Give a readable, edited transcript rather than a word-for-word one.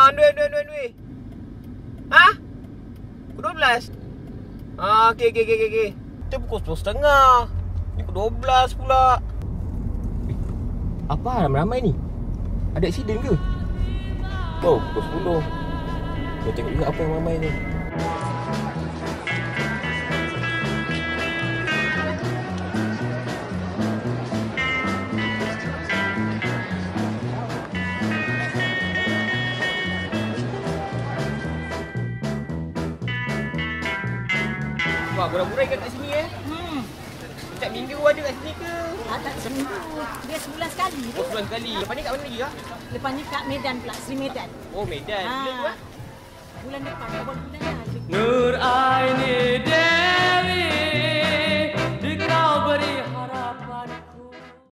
Duit. Ha? Pukul 12? Okey. Kita pukul 10.30. Ni pukul 12 pula. Apa ramai-ramai ni? Ada aksiden ke? Oh, pukul 10. Kita tengok juga apa yang ramai ni. Wah, burai-burai kat sini Setiap minggu ada kat sini ke? Tak seminggu. Dia sebulan sekali. Sebulan sekali. Lepas ni kat mana lagi kak? Lepas ni kat Medan pula, Sri Medan. Oh, Medan. Bila tu Bulan depan, bulan dah. Nur Aini